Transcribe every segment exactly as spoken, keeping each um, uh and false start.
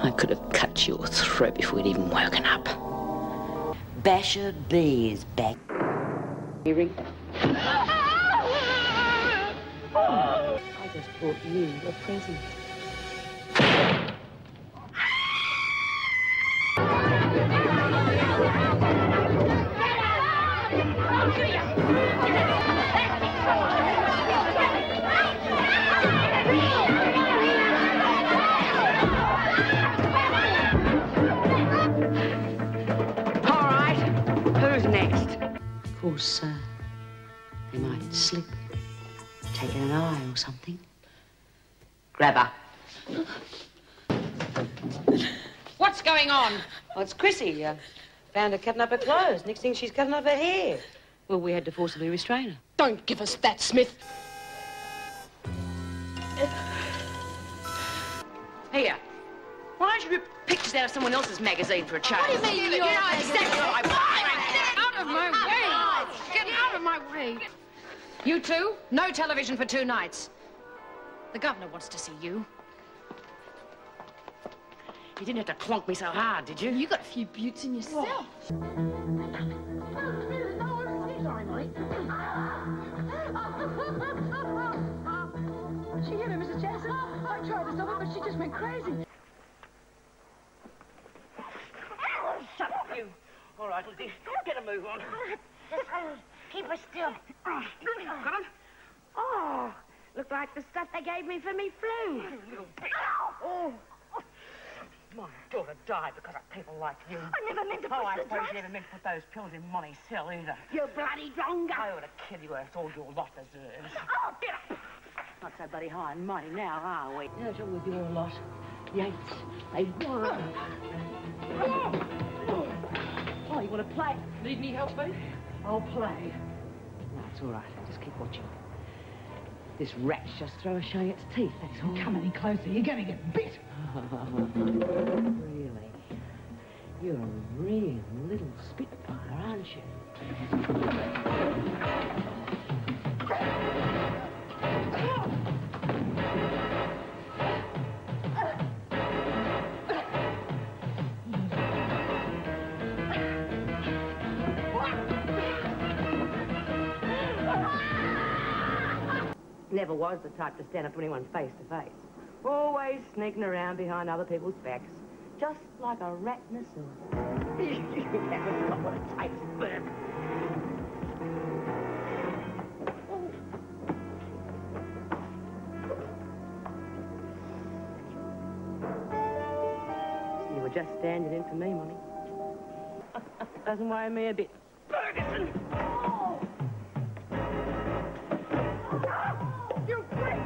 I could have cut your throat before you'd even woken up. Basher B is back. Earring? I just brought you a present. All right, who's next? Of course, uh, they might slip, taking an eye or something. Grab her. What's going on? Oh, it's Chrissy. Uh, found her cutting up her clothes. Next thing, she's cutting up her hair. Well, we had to forcibly restrain her. Don't give us that, Smith. Here. Why don't you rip pictures out of someone else's magazine for a change? What do you mean, you you're know exactly what I want. Get out of my way! Get out of my way! You two, no television for two nights. The governor wants to see you. You didn't have to clonk me so hard, did you? You got a few buttes in yourself. She hit her, Missus Jensen. I tried to stop her, but she just went crazy. Shut up, you. All right, Lizzie, get a move on. Keep her still. Got him? Oh, looked like the stuff they gave me for me flu. You little bitch. Oh. My daughter died because of people like you. I never meant to put Oh, I the suppose drugs. you never meant to put those pills in Monty's cell either. You bloody dronga. I ought to kill you as all your lot deserves. Oh, get up. Not so bloody high and mighty now, are we? Yeah, what's wrong with your lot? Yates, they won. Oh, you want to play? Need any help, mate? I'll play. No, it's all right. Just keep watching. This rat's just throwing showing its teeth, that's all. Come any closer, you're going to get bit. Really? You're a real little spitfire, aren't you? Never was the type to stand up to anyone face to face. Always sneaking around behind other people's backs, just like a rat in a sewer. You haven't got what it takes, Bert. You were just standing in for me, Monty. Doesn't worry me a bit. Ferguson! Oh. You quit!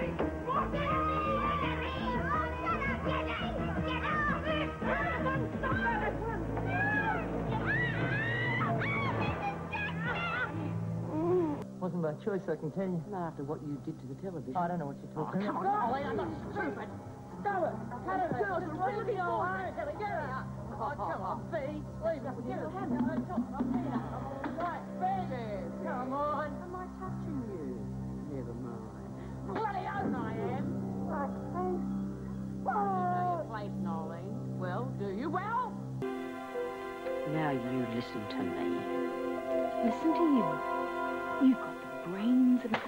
Wasn't by choice, I can tell you. Not after what you did to the television. I don't know what you're talking Come about. on, Ollie, I'm not stupid. Stop it. Cut it. Girls are really old. I'm going to get her. Oh, come on, Bea. Leave it. Get her. Come on, come on, here. Right, baby. Come on. Am I touching you? Never mind. Bloody oath I am. Right, thanks. You know your place, Nolene. Well, do you? Well? Now you listen to me. Listen to you. You've got the brains and...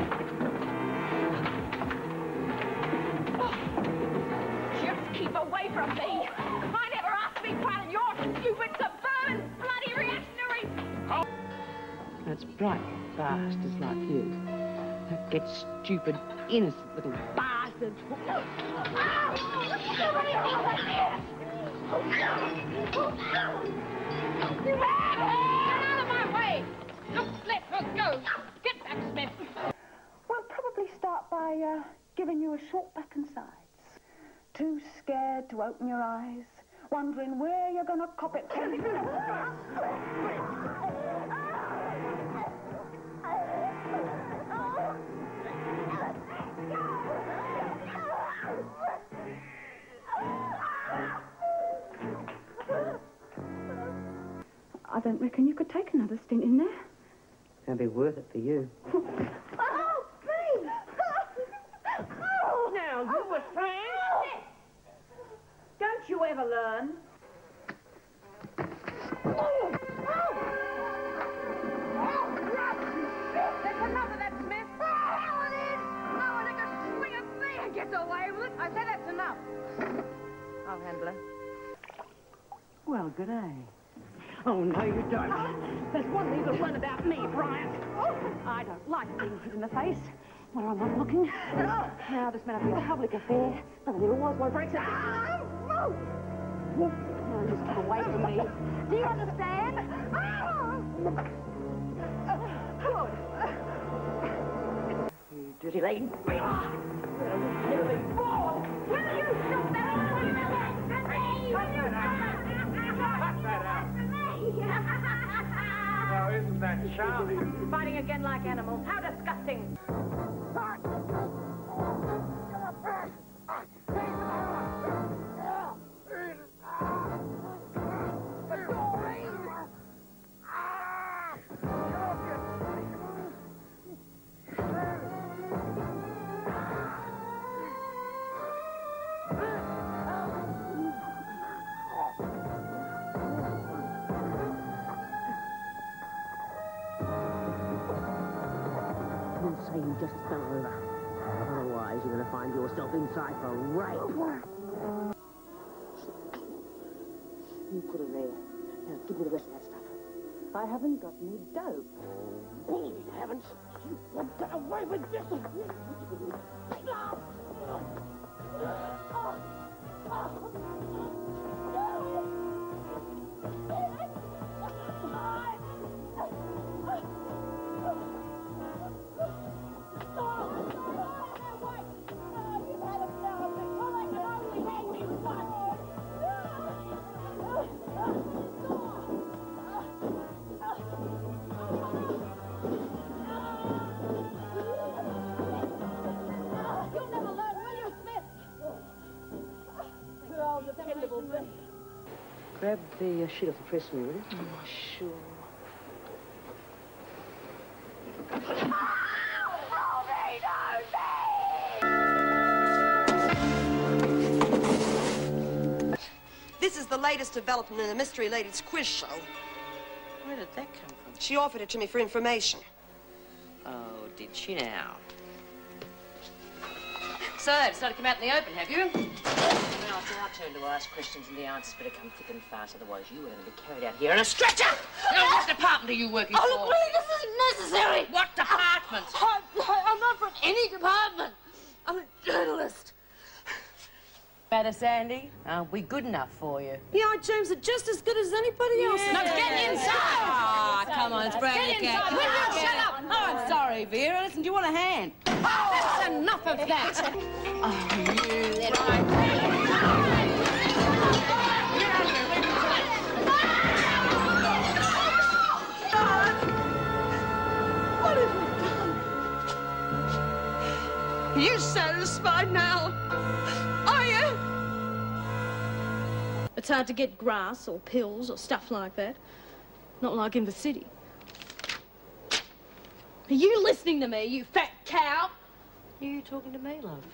Just keep away from me. I never asked to be part of your stupid suburban bloody reactionary. That's bright bastards like you that get stupid, innocent little bastards. Get out of my way. Look, let her go. Get back, Smith. We'll probably start by uh, giving you a short back and sides. Too scared to open your eyes, wondering where you're going to cop it. I don't reckon you could take another stint in there. It'll be worth it for you. Oh, please! Now, you were saying? Go you ever learn? Oh! Oh! There's enough of that, Smith. Oh, it is. No one that can swing a beer gets away with it. I say that's enough. I'll handle her. Well, good day. Oh, no, you don't. There's one thing you've learn about me, Bryant. I don't like being hit in the face when I'm not looking. Now, this may not be a public affair, but there was one breaks it. Now, just come away from me. Do you understand? Good. You dirty lady. Will you shut that out? Will you Cut that out. Now, isn't that charming? Fighting again like animals. How disgusting. Say you just fell over. Otherwise, you're going to find yourself inside for rape. You put her there. Now, give me the rest of that stuff. I haven't got any dope. Holy heavens! You won't get away with this! Grab the uh, sheet off the press for me, will you? Oh, sure. This is the latest development in the Mystery Lady's quiz show. Where did that come from? She offered it to me for information. Oh, did she now? So, decided to come out in the open, have you? Well, it's our turn to ask questions and the answers better come thick and fast, otherwise you are going to be carried out here in a stretcher! Now, what department are you working Oh, for? look, please, this isn't necessary. What department? I'm, I'm not from any department. I'm a journalist. Better, Sandy? Aren't we good enough for you? Yeah, our germs are just as good as anybody else. Now, get inside! Ah, come on, it's brand new cat. Will you shut up? Oh, I'm sorry, Vera. Listen, do you want a hand? Oh, that's enough of that. Oh, you little... What have we done? Are you satisfied now? Are you? It's hard to get grass or pills or stuff like that. Not like in the city. Are you listening to me, you fat cow? Are you talking to me, love?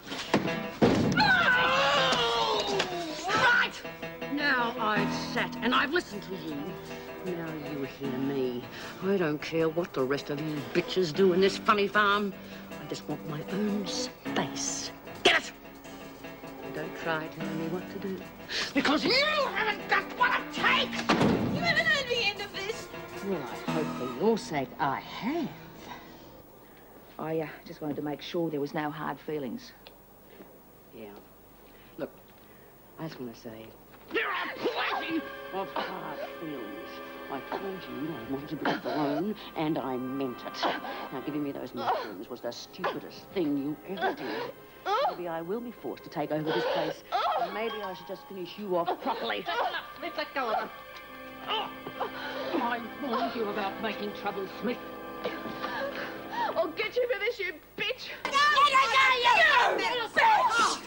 Oh! Right! Now I've sat and I've listened to you. Now you hear me. I don't care what the rest of you bitches do in this funny farm. I just want my own space. Get it? And don't try telling me what to do. Because you haven't got what it takes! You haven't heard the end of this. Well, I hope for your sake I have. I uh, just wanted to make sure there was no hard feelings. Yeah. Look, I just want to say, there are plenty of hard feelings. I told you I wanted to be alone, and I meant it. Now, giving me those mushrooms was the stupidest thing you ever did. Maybe I will be forced to take over this place. And maybe I should just finish you off properly. Smith, let go of her. Oh. I warned you about making trouble, Smith. I'll get you for this, you bitch! Get her, you little bitch!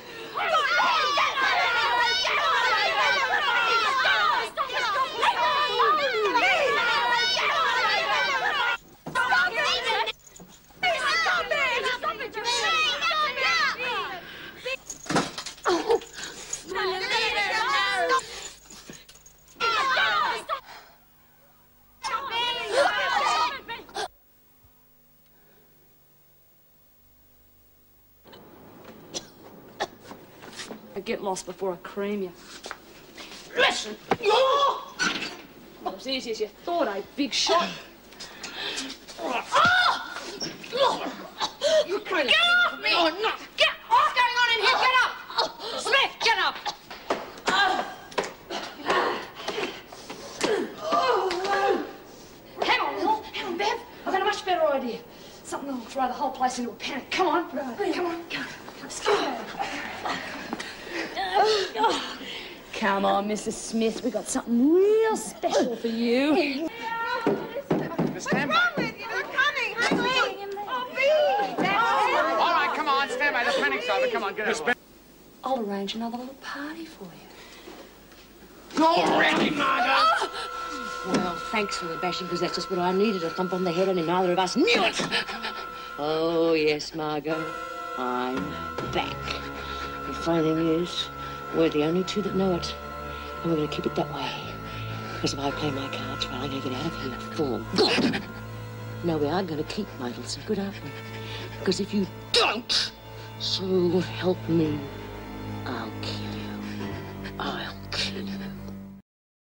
I get lost before I cream you. Listen! Oh! Not as easy as you thought, eh, big shot? You get off me! Oh, no. Get, what's going on in here? Get up! Smith, get up! Hang on, Lil. Hang on, Bev. I've got a much better idea. Something that'll throw the whole place into a panic. Come on. Right. Come on. Come on. Excuse me. Come on, Missus Smith. We got something real special for you. What's wrong with you? They're coming. Honey. Oh, Bea. All right, come on. Stand by. The panic's over. Come on, get out. I'll arrange another little party for you. Already, Margot. Well, thanks for the bashing, because that's just what I needed, a thump on the head, only neither of us knew it. Oh, yes, Margot, I'm back. The funny thing is, we're the only two that know it, and we're going to keep it that way. Because if I play my cards right, I'm going to get out of here for good. No, we are going to keep Myrtle so good, aren't we? Because if you don't, so help me, I'll kill you. I'll